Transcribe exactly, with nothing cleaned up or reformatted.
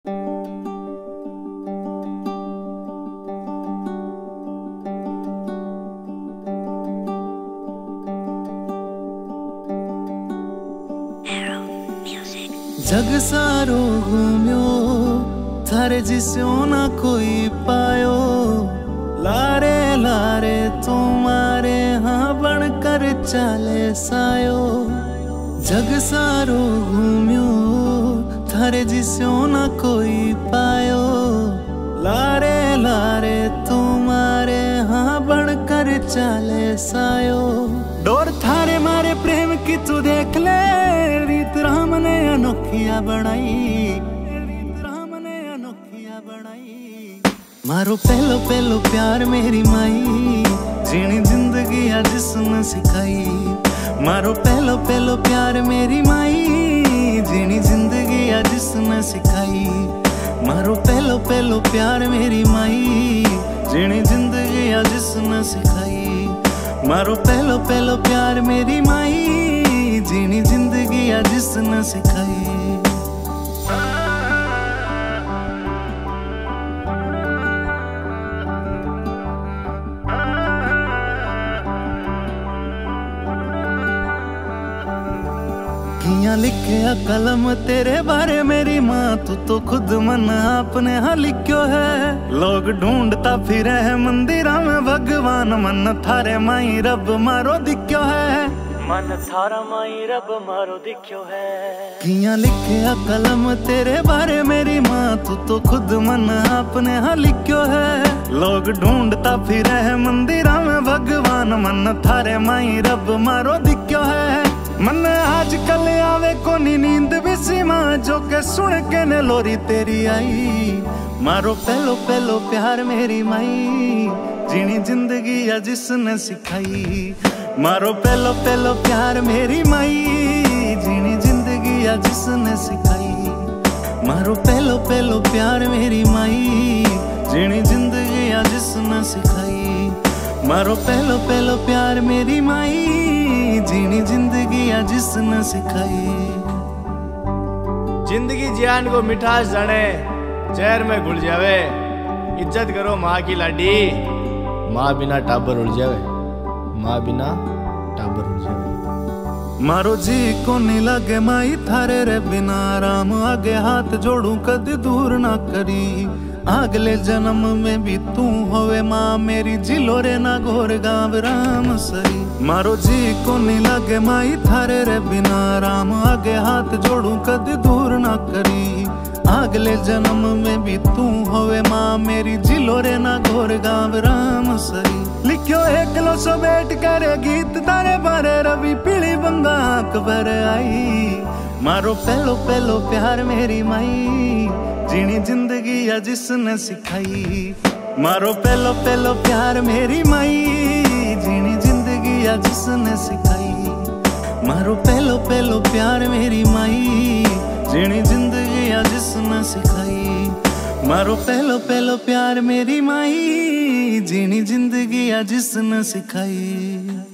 जग सारो घूम्यो थारे जिस्यो ना कोई पायो, लारे लारे तुम्हारे हाँ बनकर चाले सायो। जग सारो घूम्यो थारे जिस्यो ना कोई पायो, लारे लारे तुम्हारे हाँ बनकर चाले सायो। डोर थारे मारे प्रेम की तू देख ले, रीत राम ने अनोखिया बनाई, रीत राम ने अनोखिया बनाई। मारो पहलो पहलो प्यार मेरी माई, जीनी जिंदगी आज जिसने सिखाई। मारो पहलो पहलो प्यार मेरी माई, जीनी जिंदगी आज जिसने सिखाई। मारो पहलो पहलो प्यार मेरी माई, जीनी जिंदगी आज जिसने सिखाई। मारो पहलो पहलो प्यार मेरी माई, जीनी जिंदगी आज जिसने सिखाई। किया लिखया कलम तेरे बारे मेरी माँ, तू तो खुद मन आपने हाँ लिख्यो है। लोग ढूंढता फिरे है मंदिरा में भगवान, मन थारे माई रब मारो दिख्यो है। मन थारा माई रब मारो दिख्यो है। किया लिखया कलम तेरे बारे मेरी माँ, तू तो खुद मन आपने हाँ लिख्यो है। लोग ढूंढता फिरे है मंदिरा में भगवान, मन थारे माई रब मारो दिख्यो है। मन आजकल आवे कोनी नींद भी सीमा, जो के सुन के ने लोरी तेरी आई। मारो पहलो पहलो प्यार मेरी माई, जीनी जिंदगी आज जिसने सिखाई। मारो पहलो पहलो प्यार मेरी माई, जीनी जिंदगी आज जिसने सिखाई। मारो पहलो पहलो प्यार मेरी माई, जीनी जिंदगी आज जिसने सिखाई। मारो पहलो पहलो प्यार मेरी माई, जीनी जिंदगी आज जिसने सिखाई। जिंदगी जियान को मिठास जाने, जहर में घुल जावे। इज्जत करो माँ की लाडी, माँ बिना टाबर उड़ जावे, माँ बिना टाबर उड़ जावे। मारो जी को नहीं लगे माई थारे रे बिना, राम आगे हाथ जोड़ू कद दूर ना करी। अगले जन्म में भी तू होवे माँ मेरी, जिलो रे ना घोर गाँव राम सरी। मारो जी को नहीं लगे माई थारे रे बिना, राम आगे हाथ जोड़ू कद दूर ना करी। अगले जन्म में भी तू होवे माँ मेरी, जिलो रे ना घोर गाँव राम सरी। लिखो एक लो सो बैठ कर गीत तारे बारे, रवि पीली बंगा आंख भर आई। मारो पहलो पहलो प्यार मेरी माई, जीनी जिंदगी आज जिसने सिखाई। मारो पहलो पहलो प्यार मेरी माई, जीनी जिंदगी आज जिसने सिखाई। मारो पहलो पहलो प्यार मेरी माई, जीनी जिंदगी आज जिसने सिखाई। मारो पहलो पहलो प्यार मेरी माई, जीनी जिंदगी आज जिसने सिखाई।